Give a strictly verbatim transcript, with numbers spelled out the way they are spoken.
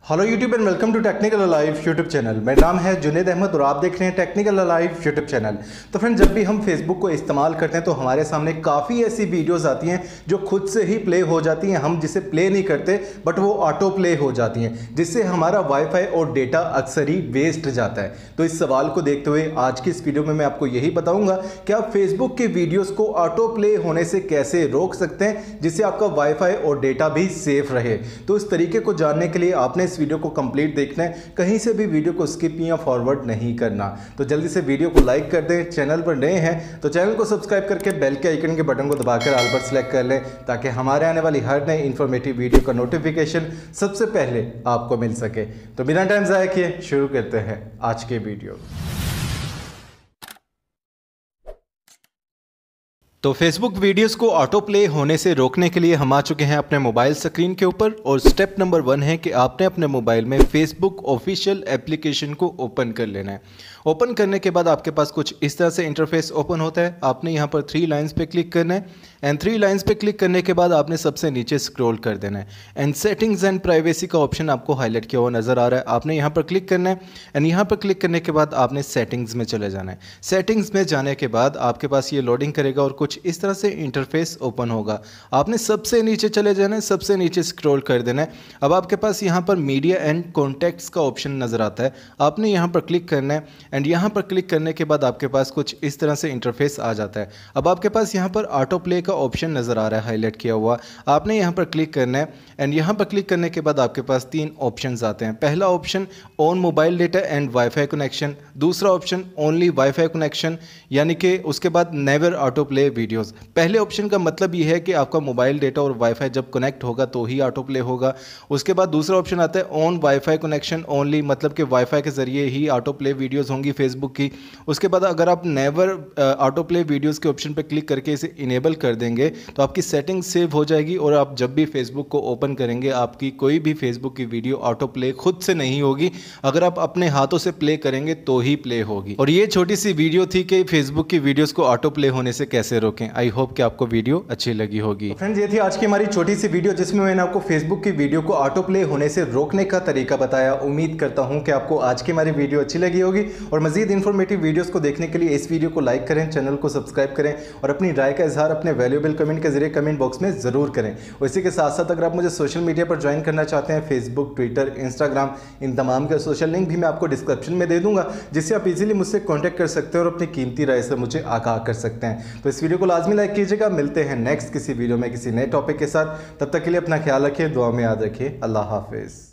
Hello YouTube and welcome to technical alive YouTube channel. मेरा नाम है जुनेद अहमद और आप देख रहे हैं टेक्निकल अलाइव यूट्यूब चैनल। तो फ्रेंड, जब भी हम फेसबुक को इस्तेमाल करते हैं तो हमारे सामने काफ़ी ऐसी वीडियोस आती हैं जो खुद से ही प्ले हो जाती हैं। हम जिसे प्ले नहीं करते बट वो ऑटो प्ले हो जाती हैं, जिससे हमारा वाईफाई और डेटा अक्सर ही वेस्ट जाता है। तो इस सवाल को देखते हुए आज की इस वीडियो में मैं आपको यही बताऊँगा कि आप फेसबुक के वीडियोज़ को ऑटो प्ले होने से कैसे रोक सकते हैं, जिससे आपका वाईफाई और डेटा भी सेफ रहे। तो इस तरीके को जानने के लिए आपने इस वीडियो को कंप्लीट देखना है, कहीं से भी वीडियो को स्किप या फॉरवर्ड नहीं करना। तो जल्दी से वीडियो को लाइक कर दें। चैनल पर नए हैं तो चैनल को सब्सक्राइब करके बेल के आइकन के बटन को दबाकर ऑल पर सिलेक्ट कर लें, ताकि हमारे आने वाली हर नई इंफॉर्मेटिव वीडियो का नोटिफिकेशन सबसे पहले आपको मिल सके। तो बिना टाइम ज़ाया किए शुरू करते हैं आज के वीडियो। तो फेसबुक वीडियोस को ऑटो प्ले होने से रोकने के लिए हम आ चुके हैं अपने मोबाइल स्क्रीन के ऊपर, और स्टेप नंबर वन है कि आपने अपने मोबाइल में फेसबुक ऑफिशियल एप्लीकेशन को ओपन कर लेना है। ओपन करने के बाद आपके पास कुछ इस तरह से इंटरफेस ओपन होता है। आपने यहाँ पर थ्री लाइंस पे क्लिक करना है, एंड थ्री लाइंस पे क्लिक करने के बाद आपने सबसे नीचे स्क्रॉल कर देना है, एंड सेटिंग्स एंड प्राइवेसी का ऑप्शन आपको हाईलाइट किया हुआ नज़र आ रहा है। आपने यहाँ पर क्लिक करना है, एंड यहाँ पर क्लिक करने के बाद आपने सेटिंग्स में चले जाना है। सेटिंग्स में जाने के बाद आपके पास ये लोडिंग करेगा और कुछ इस तरह से इंटरफेस ओपन होगा। आपने सबसे नीचे चले जाना है, सबसे नीचे स्क्रॉल कर देना है। अब आपके पास यहाँ पर मीडिया एंड कॉन्टैक्ट्स का ऑप्शन नज़र आता है। आपने यहाँ पर क्लिक करना है, एंड यहाँ पर क्लिक करने के बाद आपके पास कुछ इस तरह से इंटरफेस आ जाता है। अब आपके पास यहाँ पर ऑटो प्ले का ऑप्शन नज़र आ रहा है हाईलाइट किया हुआ। आपने यहाँ पर क्लिक करना है, एंड यहाँ पर क्लिक करने के बाद आपके पास तीन ऑप्शंस आते हैं। पहला option on mobile data and WiFi connection, दूसरा ऑप्शन ओनली वाईफाई कनेक्शन, यानी कि उसके बाद नेवर ऑटो प्ले वीडियोज़। पहले ऑप्शन का मतलब ये है कि आपका मोबाइल डेटा और वाईफाई जब कनेक्ट होगा तो ही ऑटो प्ले होगा। उसके बाद दूसरा ऑप्शन आता है ऑन वाईफाई कनेक्शन ओनली, मतलब कि वाईफाई के ज़रिए ही ऑटो प्ले वीडियोज़ होंगी फेसबुक की। उसके बाद अगर आप नेवर ऑटो प्ले वीडियोज़ के ऑप्शन पर क्लिक करके इसे इनेबल कर देंगे तो आपकी सेटिंग सेव हो जाएगी, और आप जब भी फेसबुक को ओपन करेंगे आपकी कोई भी फेसबुक की वीडियो ऑटो प्ले खुद से नहीं होगी। अगर आप अपने हाथों से प्ले करेंगे तो ही प्ले होगी। और ये छोटी सी वीडियो थी कि फेसबुक की वीडियोज़ को ऑटो प्ले होने से कैसे रोकें। आई होप कि आपको वीडियो अच्छी लगी होगी। फ्रेंड्स, ये थी आज की हमारी छोटी सी वीडियो जिसमें मैंने आपको फेसबुक की वीडियो को ऑटो प्ले होने से रोकने का तरीका बताया। उम्मीद करता हूं कि आपको आज की हमारी वीडियो अच्छी लगी होगी, और मजीद इंफॉर्मेटिव वीडियोस को देखने के लिए इस वीडियो को लाइक करें, चैनल को सब्सक्राइब करें, और अपनी राय का इजहार अपने वैल्यूएबल कमेंट के जरिए कमेंट बॉक्स में ज़रूर करें। और इसी के साथ साथ अगर आप मुझे सोशल मीडिया पर ज्वाइन करना चाहते हैं, फेसबुक, ट्विटर, इंस्टाग्राम, इन तमाम के सोशल लिंक भी मैं आपको डिस्क्रिप्शन में दे दूंगा, जिससे आप इजीली मुझसे कॉन्टैक्ट कर सकते हैं और अपनी कीमती राय से मुझे आगाह कर सकते हैं। तो इस वीडियो को लाजमी लाइक कीजिएगा। मिलते हैं नेक्स्ट किसी वीडियो में किसी नए टॉपिक के साथ। तब तक के लिए अपना ख्याल रखिए, दुआ में याद रखिए। अल्लाह हाफिज़।